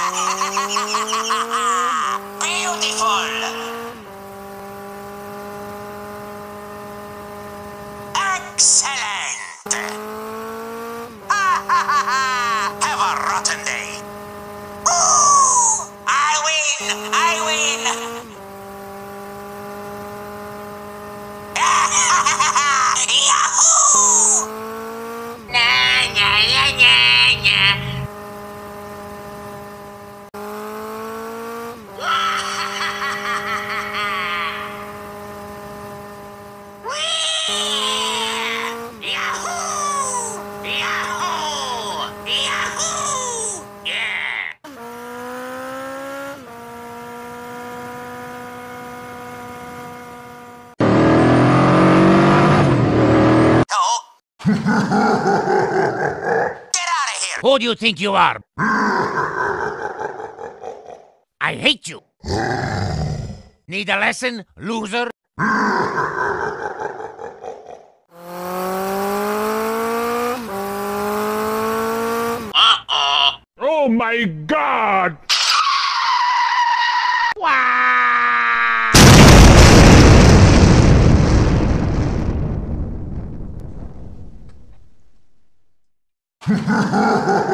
Beautiful! Excellent! Have a rotten day! Ooh! I win! I win! Yahoo! Nah, nah, nah, nah, nah. Yahoo! Yahoo! Yahoo! Yeah! Oh! Get out of here! Who do you think you are? I hate you! Need a lesson, loser? Uh-oh! Oh my God! Wah!